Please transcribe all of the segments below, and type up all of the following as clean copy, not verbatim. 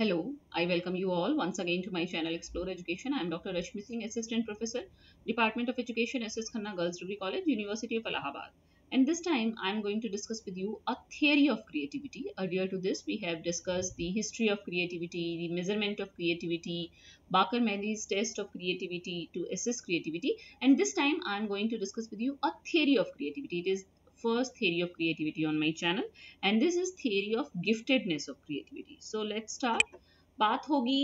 Hello, I welcome you all once again to my channel Explore Education. I am Dr. Rashmi Singh, Assistant Professor, Department of Education, SS Khanna Girls Degree College, University of Allahabad. And this time I am going to discuss with you a theory of creativity. Earlier to this, we have discussed the history of creativity, the measurement of creativity, Baker-Mendes test of creativity to assess creativity. And this time I am going to discuss with you a theory of creativity. It is first theory of creativity on my channel, and this is theory of giftedness of creativity. So let's start. बात होगी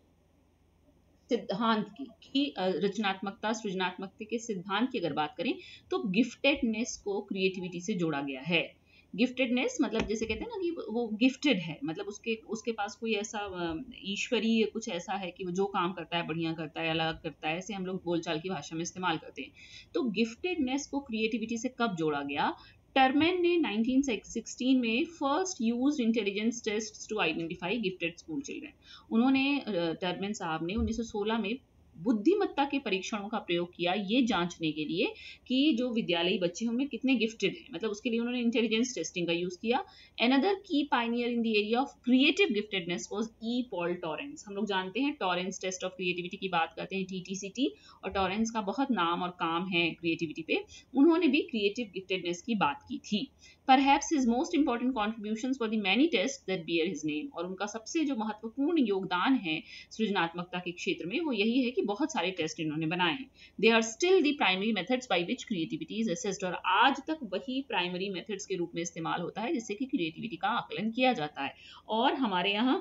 सिद्धांत की कि रचनात्मकता सृजनात्मकता के सिद्धांत की अगर बात करें तो गिफ्टेडनेस को क्रिएटिविटी से जोड़ा गया है। गिफ्टेडनेस मतलब जैसे कहते हैं ना कि वो गिफ्टेड है, मतलब उसके उसके पास कोई ऐसा ईश्वरीय कुछ ऐसा है कि वो जो काम करता है बढ़िया करता है, अलग करता है, ऐसे हम लोग बोलचाल की भाषा में इस्तेमाल करते हैं। तो गिफ्टेडनेस को क्रिएटिविटी से कब जोड़ा गया? टर्मेन ने 1916 में first used intelligence tests to identify gifted school children. उन्होंने टर्मेन साहब ने 1916 में बुद्धिमत्ता के परीक्षणों का प्रयोग किया ये जांचने के लिए कि जो विद्यालयी बच्चे हैं उनमें कितने गिफ्टेड हैं, मतलब उसके लिए उन्होंने इंटेलिजेंस टेस्टिंग का यूज किया। अनदर की pioneer in the area of creative giftedness was E Paul Torrance. हम लोग जानते हैं टॉरेंस टेस्ट ऑफ क्रिएटिविटी की बात करते हैं, TTCT, और टॉरेंस का बहुत नाम और काम है क्रिएटिविटी पे। उन्होंने भी क्रिएटिव गिफ्टेडनेस की बात की थी। Perhaps his most important contributions were the many tests that bear his name, और उनका सबसे जो महत्वपूर्ण योगदान है सृजनात्मकता के क्षेत्र में वो यही है कि बहुत सारे टेस्ट इन्होंने बनाए हैं। They are still the primary methods by which creativity is assessed, और आज तक वही प्राइमरी मेथड्स के रूप में इस्तेमाल होता है जिससे कि क्रिएटिविटी का आकलन किया जाता है। और हमारे यहाँ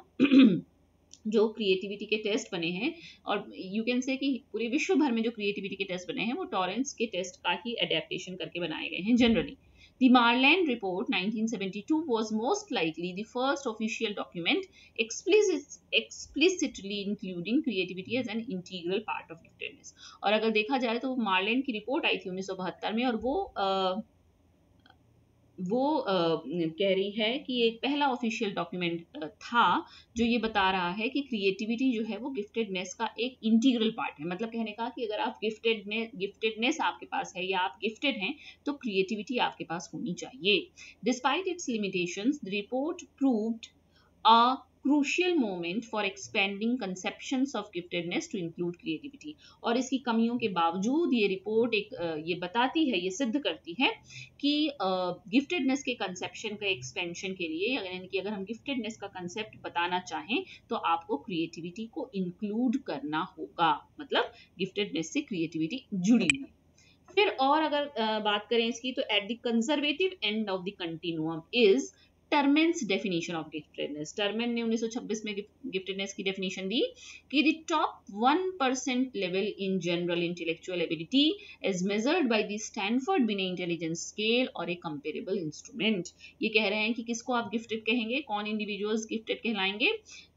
जो क्रिएटिविटी के टेस्ट बने हैं, और यू कैन से कि पूरे विश्व भर में जो क्रिएटिविटी के टेस्ट बने हैं वो टॉरेंस के टेस्ट का ही एडेप्टेशन करके बनाए गए हैं generally. The Marland Report 1972 was most likely the first official document explicitly including creativity as an integral part of giftedness। और अगर देखा जाए तो मार्लैंड की रिपोर्ट आई थी 1972 में, और वो कह रही है कि एक पहला ऑफिशियल डॉक्यूमेंट था जो ये बता रहा है कि क्रिएटिविटी जो है वो गिफ्टेडनेस का एक इंटीग्रल पार्ट है। मतलब कहने का कि अगर आप गिफ्टेडनेस आपके पास है या आप गिफ्टेड हैं तो क्रिएटिविटी आपके पास होनी चाहिए। Despite its limitations, the report proved a crucial moment for expanding conceptions of giftedness to include creativity। और इसकी कमियों के बावजूद ये रिपोर्ट ये बताती है, ये सिद्ध करती है कि गिफ्टेडनेस के कंसेप्शन का एक्सपेंशन के लिए, यानी कि अगर हम गिफ्टेडनेस का कंसेप्ट बताना चाहें तो आपको क्रिएटिविटी को इंक्लूड करना होगा, मतलब गिफ्टेडनेस से क्रिएटिविटी जुड़ी हुई। फिर और अगर बात करें इसकी तो at the conservative end of the continuum is Terman's definition of giftedness. Terman ने 1926 में गिफ्टेडनेस की डेफिनेशन दी कि the top 1% level in general intellectual ability is measured by the Stanford Binet intelligence scale और ए कंपेरेबल इंस्ट्रूमेंट। ये कह रहे हैं कि किसको आप गिफ्टेड कहेंगे, कौन इंडिविजुअल्स गिफ्टेड कहलाएंगे,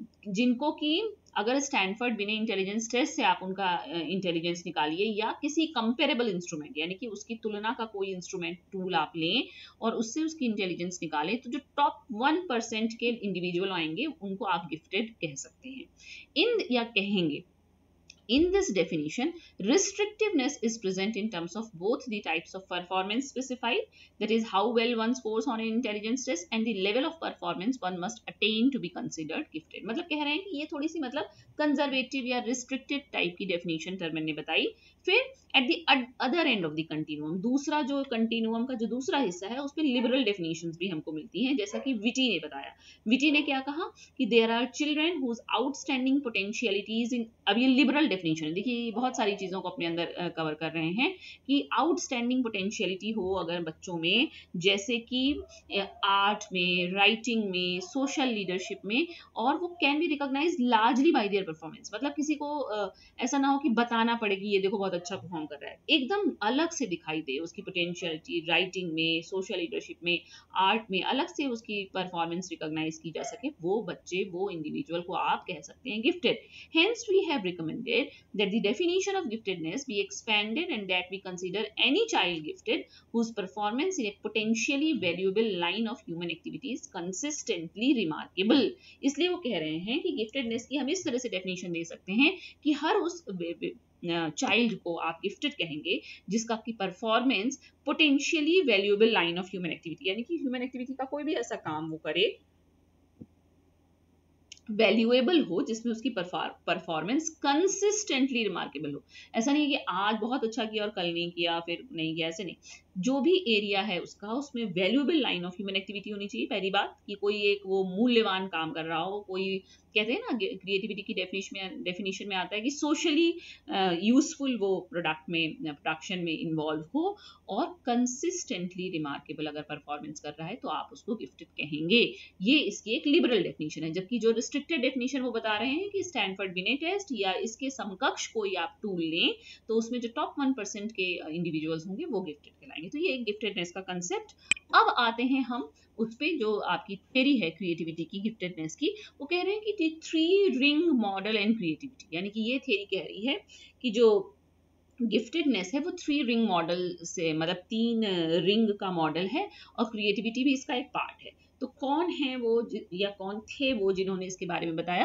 जिनको कि अगर स्टैनफोर्ड बिने इंटेलिजेंस टेस्ट से आप उनका इंटेलिजेंस निकालिए या किसी कंपेरेबल इंस्ट्रूमेंट यानी कि उसकी तुलना का कोई इंस्ट्रूमेंट टूल आप लें और उससे उसकी इंटेलिजेंस निकालें, तो जो टॉप 1% के इंडिविजुअल आएंगे उनको आप गिफ्टेड कह सकते हैं इन या कहेंगे। In this definition, restrictiveness is present in terms of both the types of performance specified, that is how well one scores on an intelligence test, and the level of performance one must attain to be considered gifted। मतलब कह रहे हैं कि ये थोड़ी सी मतलब conservative या restricted type की डेफिनेशन टर्मेन ने बताई। फिर at the other end of the continuum, दूसरा जो कंटिन्यूअम का जो दूसरा हिस्सा है उस पर लिबरल डेफिनेशंस भी हमको मिलती हैं, जैसा कि विटी ने बताया। विटी ने क्या कहा कि there are children whose outstanding potentialities in, अब ये लिबरल डेफिनेशन है, देखिए बहुत सारी चीजों को अपने अंदर कवर कर रहे हैं कि आउटस्टैंडिंग पोटेंशियलिटी हो अगर बच्चों में, जैसे कि आर्ट में, राइटिंग में, सोशल लीडरशिप में, और वो can be recognize largely by their performance. मतलब किसी को ऐसा ना हो कि बताना पड़े कि ये देखो बहुत अच्छा परफॉर्म कर रहा है, एकदम अलग से दिखाई दे उसकी पोटेंशियलिटी, राइटिंग में, सोशल लीडरशिप में, आर्ट में अलग से उसकी परफॉर्मेंस रिकॉग्नाइज की जा सके, वो बच्चे, वो इंडिविजुअल को आप कह सकते हैं gifted. Hence we have recommended that the definition of giftedness be expanded and that we consider any child gifted whose performance in a potentially valuable line of human activity is consistently remarkable। इसलिए वो कह रहे हैं कि giftedness की हम इस तरह से डेफिनेशन दे सकते हैं कि हर उस चाइल्ड को आप गिफ्टेड कहेंगे जिसका की performance potentially valuable line of human activity, यानी कि ह्यूमन एक्टिविटी का कोई भी ऐसा काम वो करे वैल्यूएबल हो, जिसमें उसकी परफॉर्मेंस कंसिस्टेंटली रिमार्केबल हो। ऐसा नहीं है कि आज बहुत अच्छा किया और कल नहीं किया, फिर नहीं किया, ऐसे नहीं। जो भी एरिया है उसका, उसमें valuable line of human activity होनी चाहिए। पहली बात कि कोई एक वो मूल्यवान काम कर रहा हो, कोई कहते हैं ना क्रिएटिविटी की डेफिनेशन में आता है कि सोशली यूजफुल वो प्रोडक्शन में इन्वॉल्व हो और कंसिस्टेंटली रिमार्केबल अगर परफॉर्मेंस कर रहा है तो आप उसको गिफ्टेड कहेंगे। ये इसकी एक लिबरल डेफिनेशन है। जबकि जो रिस्ट्रिक्टेड डेफिनेशन वो बता रहे हैं कि स्टैनफोर्ड बिनेट टेस्ट या इसके समकक्ष कोई आप टूल लें तो उसमें जो टॉप 1% के इंडिविजुअल्स होंगे वो गिफ्टेड कहलाएंगे। तो ये एक गिफ्टेडनेस का कंसेप्ट। अब आते हैं हम उस पे जो आपकी थ्योरी है क्रिएटिविटी की, गिफ्टेडनेस की। वो कह रहे हैं कि 3 रिंग मॉडल एंड क्रिएटिविटी, यानी कि ये थ्योरी कह रही है कि जो गिफ्टेडनेस है वो 3 रिंग मॉडल से, मतलब 3 रिंग का मॉडल है और क्रिएटिविटी भी इसका एक पार्ट है। तो कौन है वो या कौन थे वो जिन्होंने इसके बारे में बताया?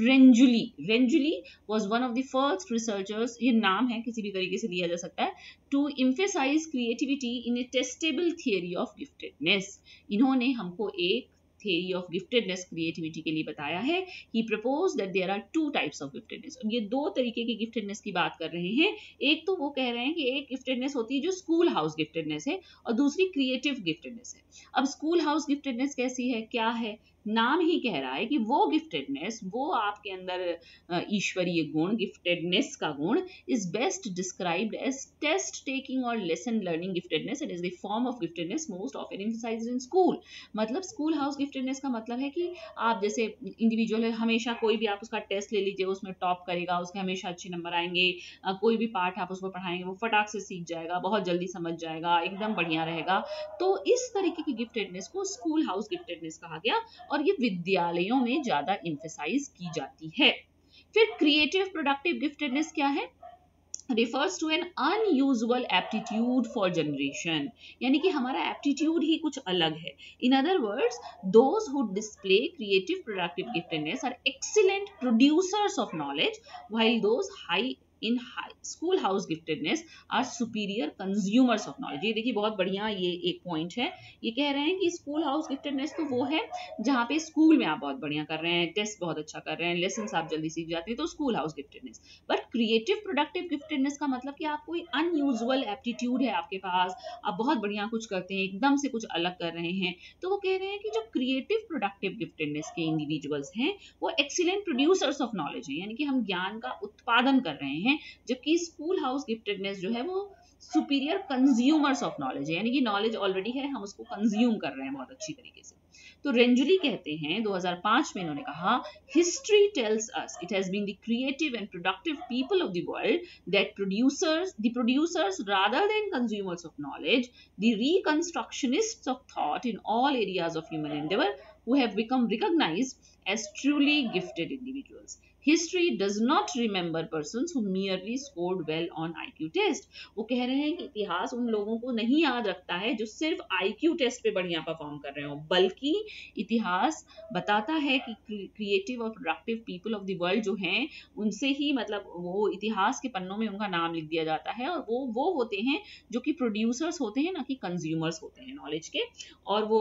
Renzulli was one of the first researchers, ये नाम है किसी भी तरीके से लिया जा सकता है, to emphasize creativity in a testable theory of giftedness. इन्होंने हमको एक theory of giftedness creativity के लिए बताया है। He proposed that there are 2 types of giftedness। और ये 2 तरीके की गिफ्टेडनेस की बात कर रहे हैं। एक तो वो कह रहे हैं कि एक गिफ्टेडनेस होती है जो स्कूल हाउस गिफ्टेडनेस है और दूसरी क्रिएटिव गिफ्टेडनेस है। अब स्कूल हाउस गिफ्टेडनेस कैसी है, क्या है? नाम ही कह रहा है कि वो गिफ्टेडनेस, वो आपके अंदर ईश्वरीय गुण, गिफ्टेडनेस का गुण is best described as test taking और lesson learning giftedness. It is the form of giftedness most often emphasized in school. मतलब स्कूल हाउस गिफ्टेडनेस का मतलब है कि आप जैसे इंडिविजुअल है, हमेशा कोई भी आप उसका टेस्ट ले लीजिए, उसमें टॉप करेगा, उसके हमेशा अच्छे नंबर आएंगे। कोई भी पार्ट आप उसको पढ़ाएंगे वो फटाक से सीख जाएगा, बहुत जल्दी समझ जाएगा, एकदम बढ़िया रहेगा। तो इस तरीके की गिफ्टेडनेस को स्कूल हाउस गिफ्टेडनेस कहा गया और ये विद्यालयों में ज्यादा एम्फसाइज की जाती है। फिर क्रिएटिव प्रोडक्टिव गिफ्टेडनेस क्या है? refers to an unusual aptitude for generation, यानी कि हमारा एप्टीट्यूड ही कुछ अलग है। In other words, those who display creative productive giftedness are excellent producers of knowledge, while those high in school house giftedness are superior consumers of knowledge। ये देखिए बहुत बढ़िया ये एक पॉइंट है। ये कह रहे हैं कि स्कूल हाउस गिफ्टेडनेस तो वो है जहाँ पे स्कूल में आप बहुत बढ़िया कर रहे हैं, टेस्ट बहुत अच्छा कर रहे हैं, लेसन आप जल्दी सीख जाते हैं, तो school house giftedness. But creative productive giftedness का मतलब कि आप कोई अनयूजुअल एप्टीट्यूड है आपके पास, आप बहुत बढ़िया कुछ करते हैं, एकदम से कुछ अलग कर रहे हैं। तो वो कह रहे हैं कि जो क्रिएटिव प्रोडक्टिव गिफ्टेडनेस के इंडिविजुअल्स हैं वो एक्सीलेंट प्रोड्यूसर्स ऑफ नॉलेज हैं, यानी कि हम ज्ञान का उत्पादन कर रहे हैं। जबकि स्कूल हाउस गिफ्टेडनेस जो है वो सुपीरियर कंज्यूमर्स ऑफ नॉलेज है, यानी कि नॉलेज ऑलरेडी है, हम उसको कंज्यूम कर रहे हैं बहुत अच्छी तरीके से। तो रेंजुली कहते हैं 2005 में इन्होंने कहा, history tells us it has been the creative and productive people of the world that producers rather than consumers of knowledge, the reconstructionists of thought in all areas of human endeavor who have become recognized as truly gifted individuals. History does not remember persons who merely scored well on IQ test। वो कह रहे हैं कि इतिहास उन लोगों को नहीं याद रखता है जो सिर्फ IQ टेस्ट पे बढ़िया परफॉर्म कर रहे हो, बल्कि इतिहास बताता है कि क्रिएटिव और productive people of the world जो हैं उनसे ही, मतलब वो इतिहास के पन्नों में उनका नाम लिख दिया जाता है और वो होते हैं जो कि प्रोड्यूसर्स होते हैं, ना कि कंज्यूमर्स होते हैं नॉलेज के, और वो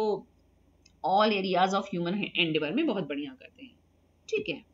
all areas of human endeavour में बहुत बढ़िया करते हैं। ठीक है,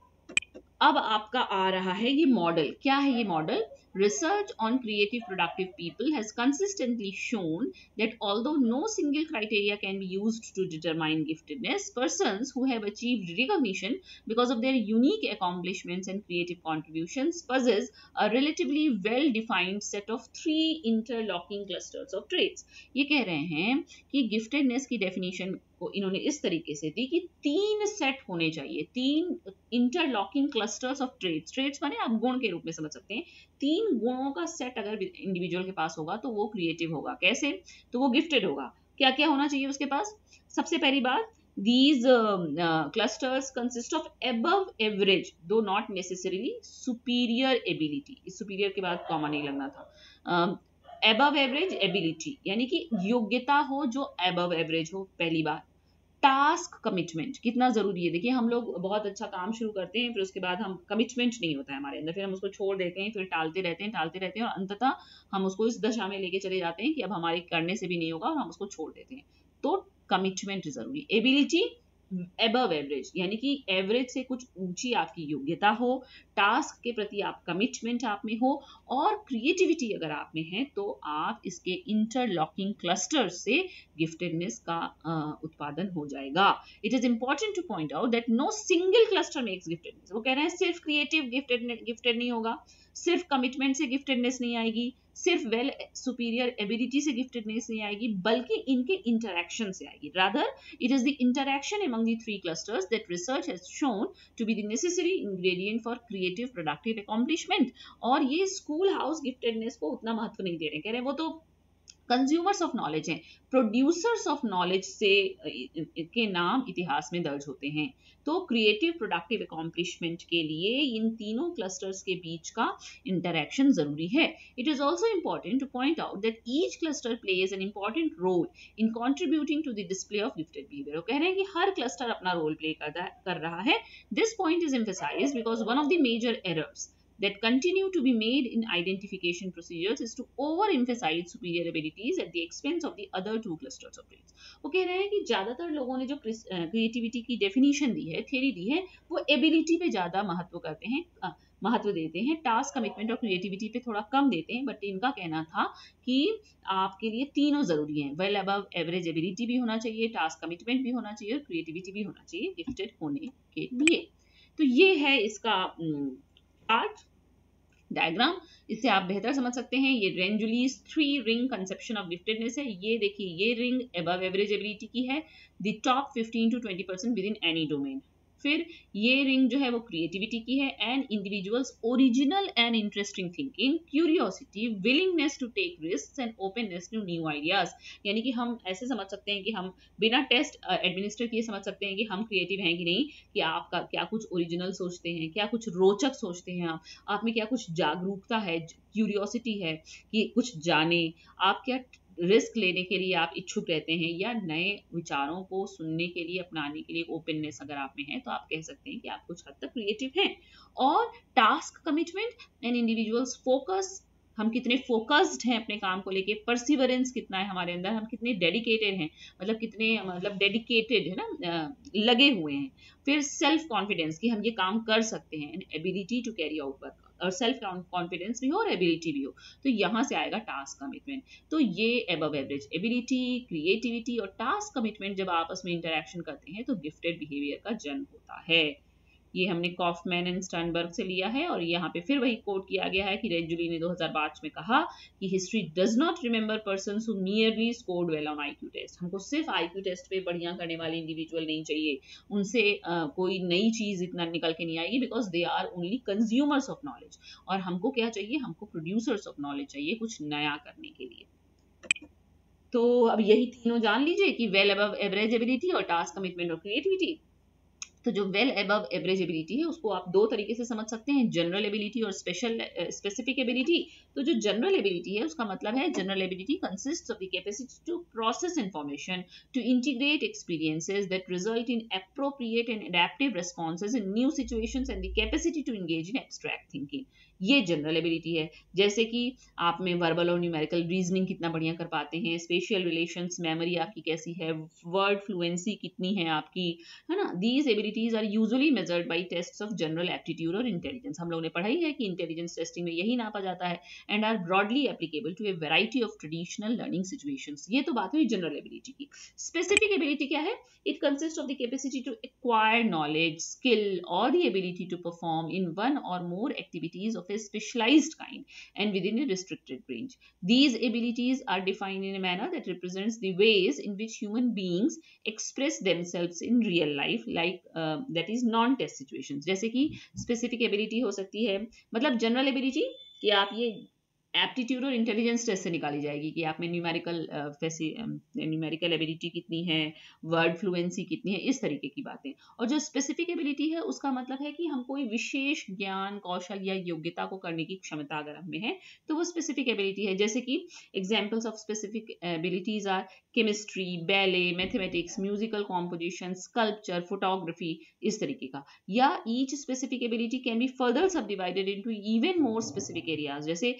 अब आपका आ रहा है ये मॉडल। क्या है ये model? Research on creative productive people has consistently shown that although no single criteria can be used to determine giftedness, persons who have achieved recognition because of their unique accomplishments and creative contributions possess a relatively well-defined set of 3 interlocking clusters of traits। ये कह रहे हैं कि giftedness की definition को इन्होंने इस तरीके से दी कि 3 सेट होने चाहिए, 3 इंटरलॉकिंग क्लस्टर्स ऑफ ट्रेट्स माने आप गुण के रूप में समझ सकते हैं। 3 गुणों का सेट अगर इंडिविजुअल के पास होगा तो वो क्रिएटिव होगा। कैसे? तो वो गिफ्टेड होगा। क्या क्या होना चाहिए उसके पास? सबसे पहली बात, these clusters consist of above average though not necessarily superior ability। इस superior के बाद कॉमा नहीं लगना था। above average ability यानी कि योग्यता हो जो above average हो, पहली बात। टास्क कमिटमेंट कितना जरूरी है। देखिए हम लोग बहुत अच्छा काम शुरू करते हैं, फिर उसके बाद हम कमिटमेंट नहीं होता है हमारे अंदर, फिर हम उसको छोड़ देते हैं, फिर टालते रहते हैं और अंततः हम उसको इस दशा में लेके चले जाते हैं कि अब हमारे करने से भी नहीं होगा और हम उसको छोड़ देते हैं। तो कमिटमेंट जरूरी। एबिलिटी एबव एवरेज, यानी कि एवरेज से कुछ ऊंची आपकी योग्यता हो, टास्क के प्रति आप कमिटमेंट आप में हो, और क्रिएटिविटी अगर आप में है तो आप इसके इंटरलॉकिंग क्लस्टर से गिफ्टेडनेस का उत्पादन हो जाएगा. It is important to point out that no single cluster makes giftedness. वो कह रहे हैं सिर्फ क्रिएटिव गिफ्टेड नहीं होगा, सिर्फ कमिटमेंट से गिफ्टेडनेस नहीं आएगी, सिर्फ वेल सुपीरियर एबिलिटी से गिफ्टेडनेस नहीं आएगी, बल्कि इनके इंटरैक्शन से आएगी. Rather it is the interaction among the three clusters that research has shown to be the necessary ingredient for creative productive accomplishment. और ये स्कूल हाउस गिफ्टेडनेस को उतना महत्व नहीं दे रहे, कह रहे हैं वो तो कंज्यूमर्स ऑफ नॉलेज हैं, प्रोड्यूसर्स ऑफ नॉलेज से के नाम इतिहास में दर्ज होते हैं. तो क्रिएटिव प्रोडक्टिव अकॉम्प्लिशमेंट के लिए इन तीनों क्लस्टर्स के बीच का इंटरैक्शन जरूरी है. It is also important to point out that each cluster plays an important role in contributing to the display of gifted behaviour. वो कह रहे हैं कि हर क्लस्टर अपना रोल प्ले कर रहा है. This point is emphasized because one of the major errors that continue to be made in identification procedures is to overemphasize superior abilities at the expense of the other two clusters of traits. वो कह रहे हैं कि ज्यादातर लोगों ने जो creativity की डेफिनेशन दी है, थ्योरी दी है, वो एबिलिटी पे ज्यादा महत्व देते हैं, टास्क कमिटमेंट और क्रिएटिविटी पे थोड़ा कम देते हैं. बट इनका कहना था कि आपके लिए तीनों जरूरी हैं. वेल अबव एवरेज एबिलिटी भी होना चाहिए, टास्क कमिटमेंट भी होना चाहिए, और क्रिएटिविटी भी होना चाहिए गिफ्टेड होने के लिए. तो ये है इसका चार्ट डायग्राम, इससे आप बेहतर समझ सकते हैं. ये Renzulli's 3 ring conception of giftedness है. ये देखिए, ये रिंग अबव एवरेज एबिलिटी की है, the top 15 to 20% within any domain. फिर ये रिंग जो है वो क्रिएटिविटी की है, and individuals original and interesting thinking, curiosity, willingness to take risk and openness to new ideas. यानी कि हम ऐसे समझ सकते हैं कि हम बिना टेस्ट एडमिनिस्टर किए समझ सकते हैं कि हम क्रिएटिव हैं कि नहीं, कि आपका क्या कुछ ओरिजिनल सोचते हैं, क्या कुछ रोचक सोचते हैं, आप में क्या कुछ जागरूकता है, क्यूरियोसिटी है कि कुछ जाने, आप क्या रिस्क लेने के लिए आप इच्छुक रहते हैं, या नए विचारों को सुनने के लिए, अपनाने के लिए ओपननेस अगर आप में है, तो आप कह सकते हैं कि आप कुछ हद तक क्रिएटिव हैं. और task commitment and individuals focus, हम कितने फोकस्ड हैं अपने काम को लेके, परसिवरेंस कितना है हमारे अंदर, हम कितने डेडिकेटेड हैं, मतलब डेडिकेटेड है ना, लगे हुए हैं. फिर सेल्फ कॉन्फिडेंस कि हम ये काम कर सकते हैं, and ability to carry out work, और सेल्फ कॉन्फिडेंस भी हो और एबिलिटी भी हो. तो यहाँ से आएगा टास्क कमिटमेंट. तो ये अबव एवरेज एबिलिटी, क्रिएटिविटी और टास्क कमिटमेंट जब आपस में इंटरेक्शन करते हैं तो गिफ्टेड बिहेवियर का जन्म होता है. ये हमने कॉफमैन एंड स्टर्नबर्ग से लिया है, और यहाँ पे फिर वही कोट किया गया है कि रेंजुली ने 2005 में कहा कि history does not remember persons who merely scored well on IQ test. हमको सिर्फ आईक्यू टेस्ट पे बढ़िया करने वाले इंडिविजुअल नहीं चाहिए, उनसे कोई नई चीज इतना निकल के नहीं आएगी, because they are only consumers of knowledge. और हमको क्या चाहिए, हमको प्रोड्यूसर्स ऑफ नॉलेज चाहिए कुछ नया करने के लिए. तो अब यही तीनों जान लीजिए कि वेल अबव एवरेज एबिलिटी और टास्क कमिटमेंट और क्रिएटिविटी. तो जो वेल अबव एवरेज एबिलिटी है उसको आप दो तरीके से समझ सकते हैं, जनरल एबिलिटी और स्पेसिफिक एबिलिटी. तो जो जनरल एबिलिटी है उसका मतलब है, general ability consists of the capacity to process information, to integrate experiences that result in appropriate and adaptive responses in new situations, and the capacity to engage in abstract thinking. ये general ability है. जैसे कि आप में verbal और numerical reasoning कितना बढ़िया कर पाते हैं, स्पेशियल रिलेशंस मेमोरी आपकी कैसी है, वर्ड फ्लुएंसी कितनी है आपकी, है ना. These abilities are usually measured by tests of general aptitude और इंटेलिजेंस. हम लोगों ने पढ़ा ही है कि इंटेलिजेंस टेस्टिंग में यही नापा जाता है, and are broadly applicable to a variety of traditional learning situations. ये तो बात हुई जनरल एबिलिटी की. स्पेसिफिक एबिलिटी क्या है? It consist of the capacity to acquire knowledge, skill और the ability to perform in one और more activities of a specialized kind and within a restricted range. These abilities are defined in a manner that represents the ways in which human beings express themselves in real life, like that is non-test situations. जैसे कि specific ability हो सकती है, मतलब general ability कि आप ये aptitude और इंटेलिजेंस टेस्ट से निकाली जाएगी कि आप में न्यूमेरिकल एबिलिटी कितनी है, वर्ड फ्लुएंसी कितनी है, इस तरीके की बातें. और जो स्पेसिफिक एबिलिटी है उसका मतलब है कि हम कोई विशेष ज्ञान, कौशल या योग्यता को करने की क्षमता अगर हमें है तो वो स्पेसिफिक एबिलिटी है. जैसे कि examples of specific abilities are chemistry, ballet, mathematics, musical composition, sculpture, photography, इस तरीके का. या each specific ability can be further subdivided into even more specific areas. जैसे अब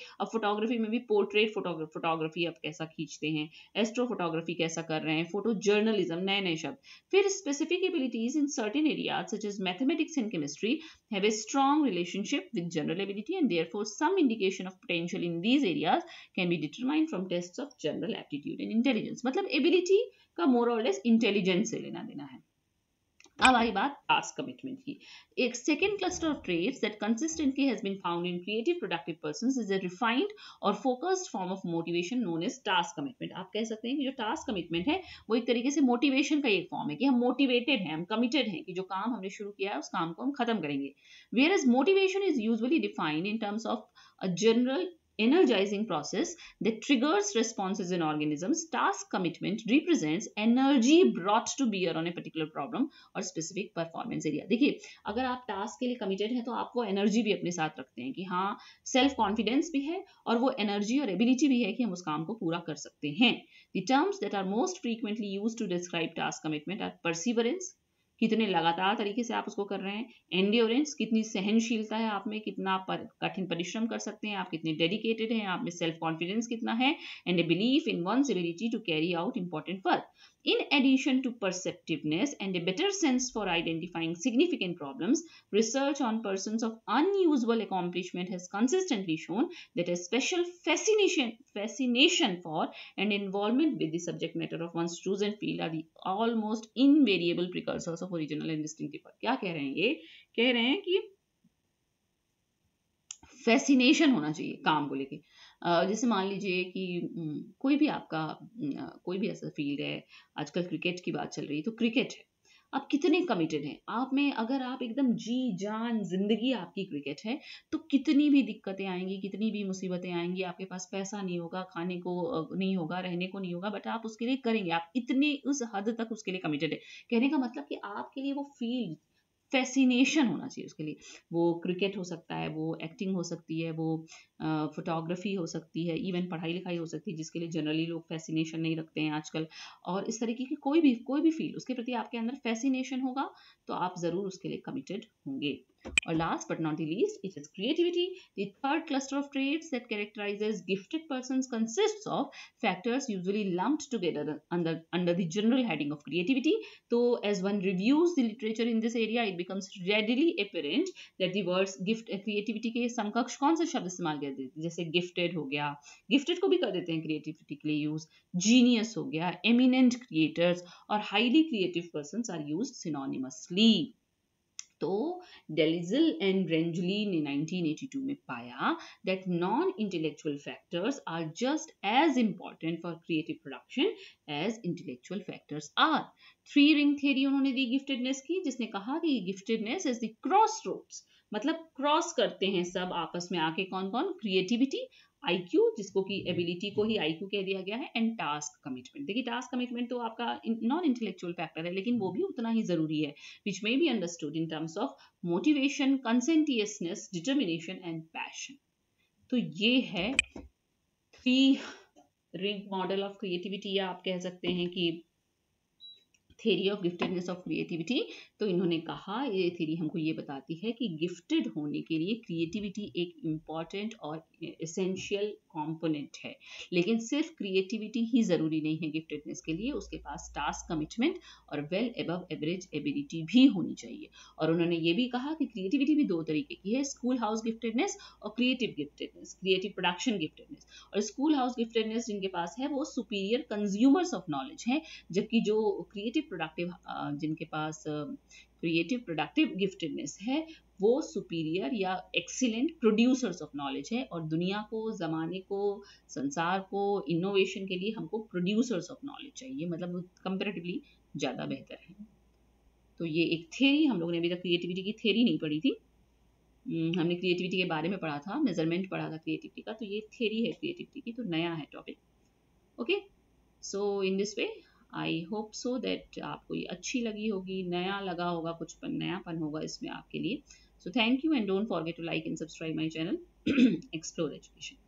फोटोग्राफी में भी पोर्ट्रेट फोटोग्राफी आप कैसा खींचते हैं, एस्ट्रो फोटोग्राफी कैसा कर रहे हैं, फोटो जर्नलिज्म, नए नए शब्द. फिर specific abilities in certain areas such as mathematics and chemistry have a strong relationship with general ability, and therefore some indication of potential in these areas can be determined from tests of general aptitude and intelligence. मतलब ability का more or less intelligence से लेना देना है. अब आई बात task commitment की. एक second cluster of traits that consistently has been found in creative productive persons is a refined और focused form of motivation known as task commitment. आप कह सकते हैं कि जो टास्क कमिटमेंट है वो एक तरीके से मोटिवेशन का एक फॉर्म है कि हम मोटिवेटेड हैं, हम कमिटेड हैं कि जो काम हमने शुरू किया है उस काम को हम खत्म करेंगे. Whereas motivation is usually defined in terms of a general energizing process that triggers responses in organisms. Task commitment represents energy brought to bear on a particular problem or specific performance area. देखिए, अगर आप task के लिए committed हैं तो आप वो energy भी अपने साथ रखते हैं कि हाँ, सेल्फ कॉन्फिडेंस भी है और वो एनर्जी और एबिलिटी भी है कि हम उस काम को पूरा कर सकते हैं. The terms that are most frequently used to describe task commitment are perseverance, कितने लगातार तरीके से आप उसको कर रहे हैं, एंड्योरेंस, कितनी सहनशीलता है आप में, कितना आप कठिन परिश्रम कर सकते हैं, आप कितने डेडिकेटेड हैं, आप में सेल्फ कॉन्फिडेंस कितना है, and a belief in one's ability to carry out important work. In addition to perceptiveness and a better sense for identifying significant problems, research on persons of unusual accomplishment has consistently shown that a special fascination for and involvement with the subject matter of one's chosen field are the almost invariable precursors of original and distinctive work. क्या कह रहे हैं ये? कह रहे हैं कि fascination होना चाहिए काम को लेके. जैसे मान लीजिए कि कोई भी आपका कोई भी ऐसा फील्ड है, आजकल क्रिकेट की बात चल रही है तो क्रिकेट है, आप कितने कमिटेड हैं आप में, अगर आप एकदम जी जान जिंदगी आपकी क्रिकेट है तो कितनी भी दिक्कतें आएंगी, कितनी भी मुसीबतें आएंगी, आपके पास पैसा नहीं होगा, खाने को नहीं होगा, रहने को नहीं होगा, बट आप उसके लिए करेंगे, आप इतनी उस हद तक उसके लिए कमिटेड है. कहने का मतलब कि आपके लिए वो फील्ड फैसिनेशन होना चाहिए उसके लिए. वो क्रिकेट हो सकता है, वो एक्टिंग हो सकती है, वो फोटोग्राफी हो सकती है, इवन पढ़ाई लिखाई हो सकती है जिसके लिए जनरली लोग फैसिनेशन नहीं रखते हैं आजकल. और इस तरीके की कोई भी फील्ड, उसके प्रति आपके अंदर फैसिनेशन होगा तो आप जरूर उसके लिए कमिटेड होंगे. और last but not the least, it is creativity. The third cluster of traits that characterizes gifted persons consists of factors usually lumped together under the general heading of creativity. So as one reviews the literature in this area, it becomes readily apparent that the words creativity के समकक्ष कौन से शब्द इस्तेमाल कर देते हैं, जैसे gifted हो गया, gifted को भी कर देते हैं creativity के लिए यूज, genius हो गया, eminent creators और highly creative persons are used synonymously. तो डेलिजल एंड रेंजली ने 1982 में पाया that non-intellectual factors are just as important for creative production as intellectual factors are. Three ring theory उन्होंने दी गिफ्टेडनेस की, जिसने कहा कि giftedness is the crossroads, मतलब क्रॉस करते हैं सब आपस में आके कौन कौन, क्रिएटिविटी, IQ, जिसको कि एबिलिटी को ही IQ कह दिया गया है, एंड टास्क कमिटमेंट. देखिए टास्क कमिटमेंट तो आपका नॉन इंटेलेक्चुअल फैक्टर है, लेकिन वो भी उतना ही जरूरी है, which may be understood in terms of motivation, conscientiousness, determination and passion. तो ये है three ring model of creativity, या आप कह सकते हैं कि theory of giftedness of creativity. तो इन्होंने कहा, ये थ्योरी हमको ये बताती है कि गिफ्टेड होने के लिए क्रिएटिविटी एक इम्पॉर्टेंट और एसेंशियल कंपोनेंट है, लेकिन सिर्फ क्रिएटिविटी ही जरूरी नहीं है गिफ्टेडनेस के लिए, उसके पास टास्क कमिटमेंट और वेल अबव एवरेज एबिलिटी भी होनी चाहिए. और उन्होंने ये भी कहा कि क्रिएटिविटी भी दो तरीके की है, स्कूल हाउस गिफ्टेडनेस और creative giftedness, creative production giftedness. और स्कूल हाउस गिफ्टेडनेस जिनके पास है वो सुपीरियर कंज्यूमर्स ऑफ नॉलेज है, जबकि जो क्रिएटिव प्रोडक्टिव जिनके पास क्रिएटिव प्रोडक्टिव गिफ्टेडनेस है वो सुपीरियर या एक्सीलेंट प्रोड्यूसर्स ऑफ नॉलेज है. और दुनिया को, जमाने को, संसार को, इनोवेशन के लिए हमको प्रोड्यूसर्स ऑफ नॉलेज चाहिए, मतलब कंपैरेटिवली ज़्यादा बेहतर है. तो ये एक थ्योरी, हम लोगों ने अभी तक क्रिएटिविटी की थ्योरी नहीं पढ़ी थी, हमने क्रिएटिविटी के बारे में पढ़ा था, मेजरमेंट पढ़ा था क्रिएटिविटी का, तो ये थ्योरी है क्रिएटिविटी की, तो नया है topic. Okay, so in this way I hope so that आपको ये अच्छी लगी होगी, नया लगा होगा, कुछ नयापन होगा इसमें आपके लिए. So thank you and don't forget to like and subscribe my channel Explore education.